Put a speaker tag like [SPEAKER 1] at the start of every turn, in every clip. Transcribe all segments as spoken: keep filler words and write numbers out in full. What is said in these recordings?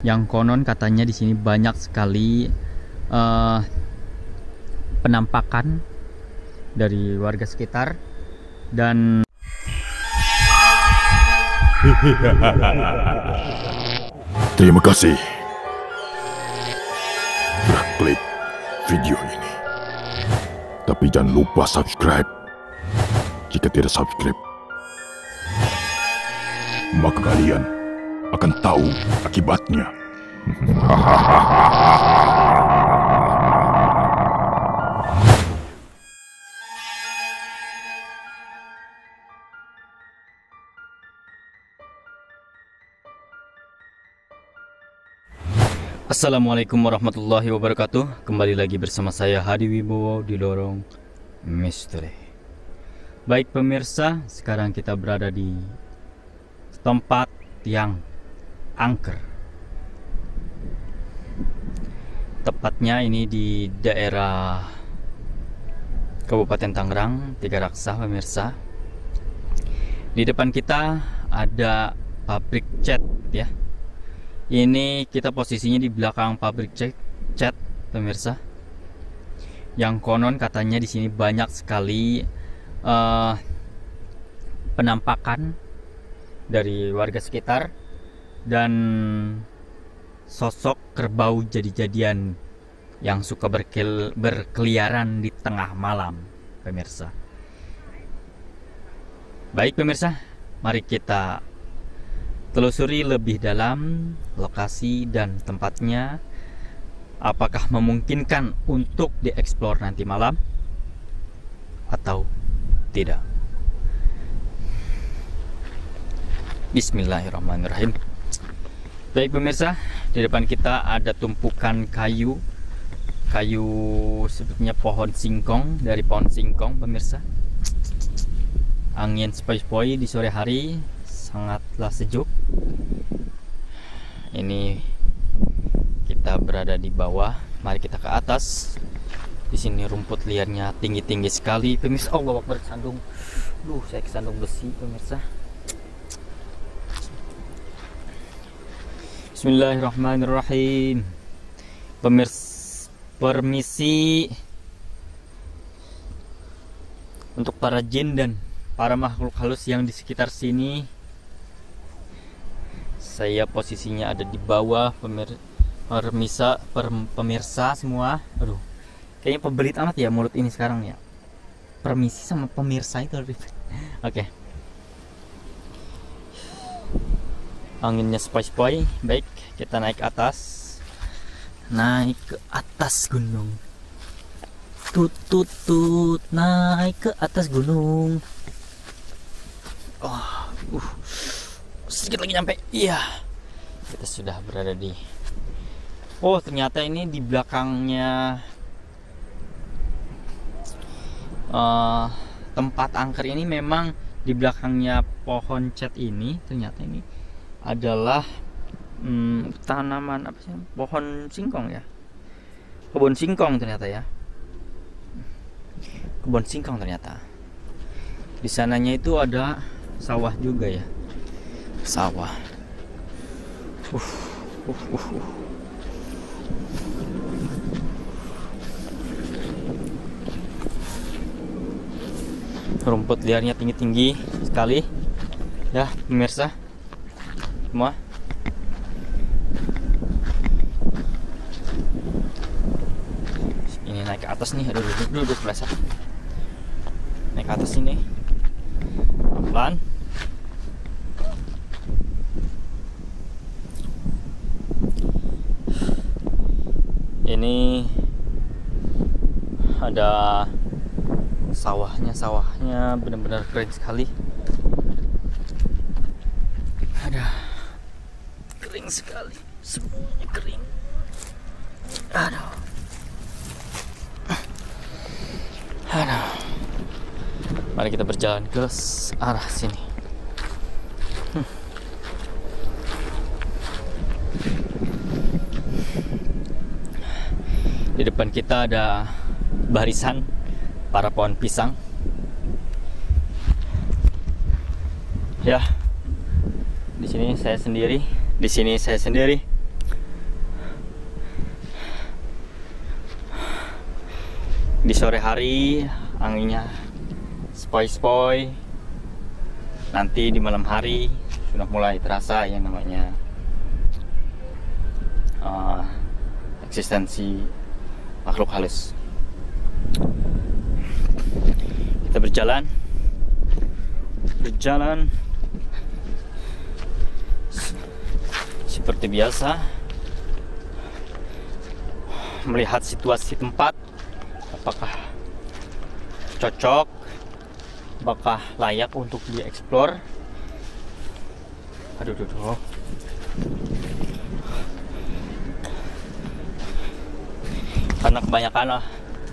[SPEAKER 1] yang konon katanya di sini banyak sekali uh, penampakan dari warga sekitar dan
[SPEAKER 2] terima kasih telah klik video ini, tapi jangan lupa subscribe. Jika tidak subscribe, maka kalian akan tahu akibatnya.
[SPEAKER 1] Assalamualaikum warahmatullahi wabarakatuh. Kembali lagi bersama saya Hadi Wibowo di Lorong Misteri. Baik pemirsa, sekarang kita berada di tempat yang angker. Tepatnya ini di daerah Kabupaten Tangerang, Tiga Raksa pemirsa. Di depan kita ada pabrik cat ya. Ini kita posisinya di belakang pabrik cat, cat pemirsa. Yang konon katanya di sini banyak sekali uh, penampakan dari warga sekitar dan sosok kerbau jadi-jadian yang suka berkel, berkeliaran di tengah malam pemirsa. Baik pemirsa, mari kita telusuri lebih dalam lokasi dan tempatnya. Apakah memungkinkan untuk dieksplor nanti malam atau tidak? Bismillahirrahmanirrahim. Baik pemirsa, di depan kita ada tumpukan kayu. Kayu sebetulnya pohon singkong, dari pohon singkong pemirsa. Angin sepoi-sepoi di sore hari, sangatlah sejuk. Ini kita berada di bawah, mari kita ke atas. Di sini rumput liarnya tinggi-tinggi sekali pemirsa. Allah Akbar, kesandung. Duh, saya kesandung besi pemirsa. Bismillahirrahmanirrahim. Pemirsa, permisi untuk para jin dan para makhluk halus yang di sekitar sini. Saya posisinya ada di bawah pemir pemirsa, per pemirsa semua. Aduh, kayaknya pebelit amat ya mulut ini sekarang ya. Permisi sama pemirsa itu. Oke. Okay. Anginnya sepoi-sepoi. Baik, kita naik ke atas. Naik ke atas gunung. Tut tut tut, naik ke atas gunung. Oh, uh, sedikit lagi nyampe. Iya, kita sudah berada di. Oh, ternyata ini di belakangnya uh, tempat angker ini, memang di belakangnya pohon cat ini ternyata ini adalah hmm, tanaman apa sih? Pohon singkong ya. Kebun singkong ternyata ya. Kebun singkong ternyata. Di sananya itu ada sawah juga ya. Sawah. Uh, uh, uh, uh. Rumput liarnya tinggi-tinggi sekali ya pemirsa semua. Ini naik ke atas nih. Aduh, duduk dulu berasa. Naik ke atas ini pelan. Ini ada sawahnya, sawahnya benar-benar keren sekali. Ada kering sekali, semuanya kering. Aduh, aduh. Mari kita berjalan ke arah sini. Hmm. Di depan kita ada barisan para pohon pisang. Ya, di sini saya sendiri. Di sini saya sendiri. Di sore hari anginnya spoi-spoi. Nanti di malam hari sudah mulai terasa yang namanya uh, eksistensi makhluk halus. Kita berjalan Berjalan seperti biasa, melihat situasi tempat, apakah cocok, apakah layak untuk dieksplor. Aduh, aduh, aduh. Karena kebanyakan uh,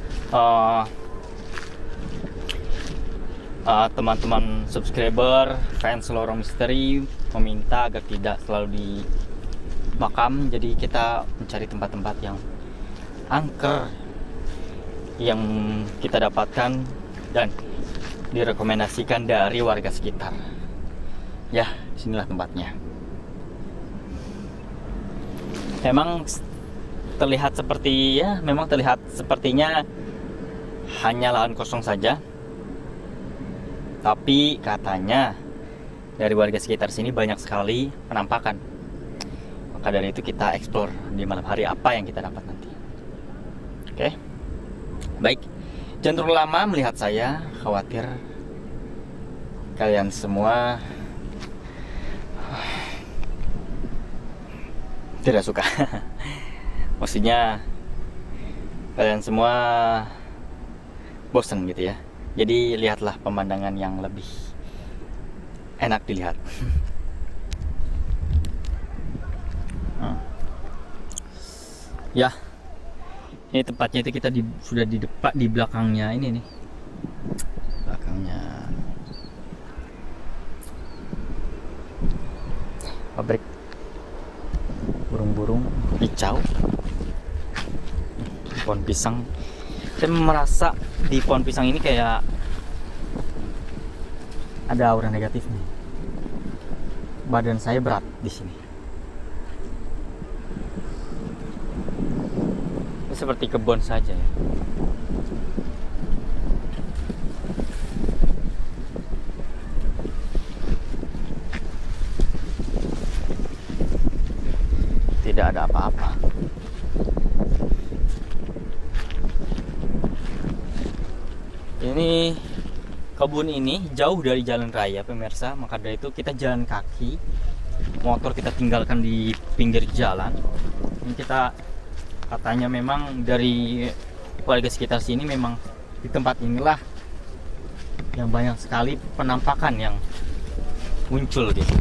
[SPEAKER 1] uh, teman-teman subscriber, fans Lorong Misteri meminta agar tidak selalu di makam, jadi kita mencari tempat-tempat yang angker yang kita dapatkan dan direkomendasikan dari warga sekitar. Ya, disinilah tempatnya. Memang terlihat seperti ya, memang terlihat sepertinya hanya lahan kosong saja. Tapi katanya dari warga sekitar sini banyak sekali penampakan. Maka dari itu kita explore di malam hari apa yang kita dapat nanti. Oke, baik. Jangan terlalu lama melihat saya, khawatir kalian semua tidak suka. Maksudnya kalian semua bosan gitu ya. Jadi lihatlah pemandangan yang lebih enak dilihat. Ya, ini tempatnya itu kita di, sudah di depan, di belakangnya ini nih, belakangnya pabrik burung-burung hijau, pohon pisang. Saya merasa di pohon pisang ini kayak ada aura negatif nih. Badan saya berat di sini. Seperti kebun saja ya. Tidak ada apa-apa. Ini kebun ini jauh dari jalan raya pemirsa, maka dari itu kita jalan kaki. Motor kita tinggalkan di pinggir jalan. Ini kita katanya memang dari warga sekitar sini memang di tempat inilah yang banyak sekali penampakan yang muncul gitu.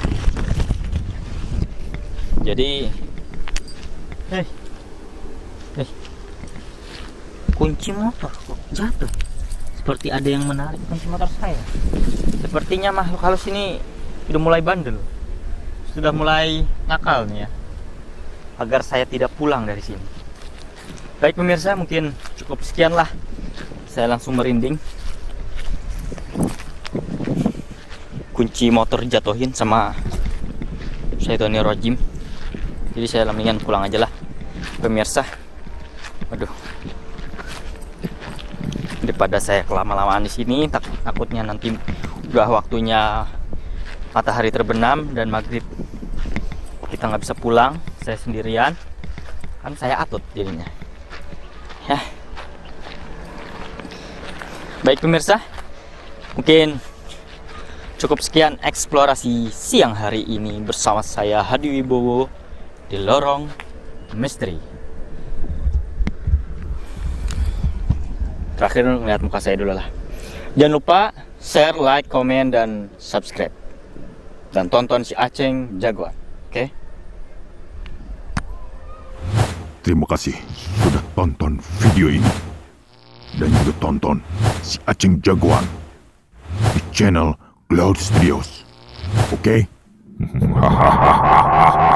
[SPEAKER 1] Jadi, hei, hei, kunci motor kok jatuh? Seperti ada yang menarik kunci motor saya. Sepertinya makhluk halus ini sudah mulai bandel, sudah mulai nakal nih ya, agar saya tidak pulang dari sini. Baik pemirsa, mungkin cukup sekian lah. Saya langsung merinding. Kunci motor jatuhin sama Syaitonir Rajim. Jadi saya mendingan pulang aja lah pemirsa. Aduh, daripada saya kelama-lamaan di sini, tak takutnya nanti udah waktunya matahari terbenam dan maghrib kita nggak bisa pulang, saya sendirian, kan saya atut jadinya ya. Baik pemirsa, mungkin cukup sekian eksplorasi siang hari ini bersama saya Hadi Wibowo di Lorong Misteri. Terakhir ngeliat muka saya dulu lah. Jangan lupa share, like, komen, dan subscribe, dan tonton si Aceng Jagoan. Oke? Okay?
[SPEAKER 2] Terima kasih sudah tonton video ini. Dan juga tonton si Aceng Jagoan di channel Cloud Studios. Oke? Okay?